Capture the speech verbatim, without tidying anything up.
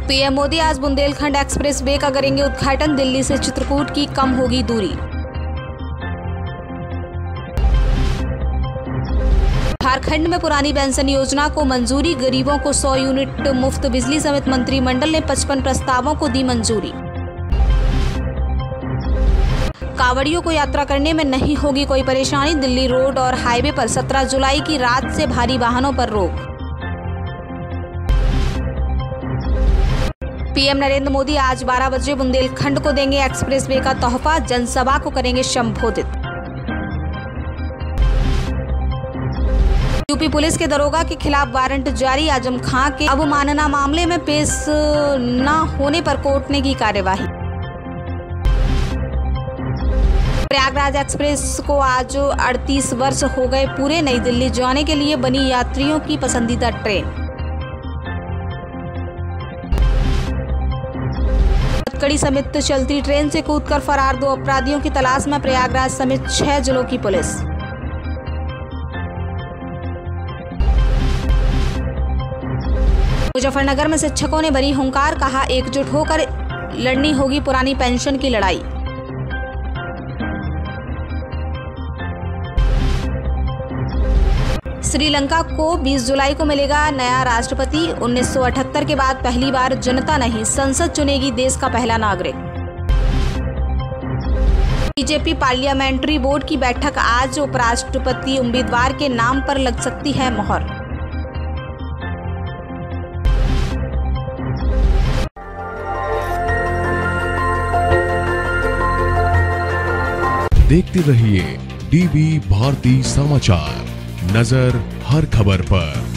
PM Modi आज Bundelkhand express way का करेंगे उद्घाटन। दिल्ली से चित्रकूट की कम होगी दूरी। झारखंड में पुरानी पेंशन योजना को मंजूरी। गरीबों को सौ यूनिट मुफ्त बिजली समेत मंत्रिमंडल ने पचपन प्रस्तावों को दी मंजूरी। कांवड़ियों को यात्रा करने में नहीं होगी कोई परेशानी। दिल्ली रोड और हाईवे पर सत्रह जुलाई की रात से भारी वाहनों पर रोक। पीएम नरेंद्र मोदी आज बारह बजे बुंदेलखंड को देंगे एक्सप्रेस वे का तोहफा। जनसभा को करेंगे संबोधित। यूपी पुलिस के दरोगा के खिलाफ वारंट जारी। आजम खां के अवमानना मामले में पेश न होने पर कोर्ट ने की कार्यवाही। प्रयागराज एक्सप्रेस को आज अड़तीस वर्ष हो गए पूरे। नई दिल्ली जाने के लिए बनी यात्रियों की पसंदीदा ट्रेन। कड़ी समेत चलती ट्रेन से कूदकर फरार दो अपराधियों की तलाश में प्रयागराज समेत छह जिलों की पुलिस। मुजफ्फरनगर में शिक्षकों ने भरी हुंकार। कहा, एकजुट होकर लड़नी होगी पुरानी पेंशन की लड़ाई। श्रीलंका को बीस जुलाई को मिलेगा नया राष्ट्रपति। उन्नीस सौ अठहत्तर के बाद पहली बार जनता नहीं, संसद चुनेगी देश का पहला नागरिक। बीजेपी पार्लियामेंट्री बोर्ड की बैठक आज। उपराष्ट्रपति उम्मीदवार के नाम पर लग सकती है मोहर। देखते रहिए डीवी भारती समाचार, नजर हर खबर पर।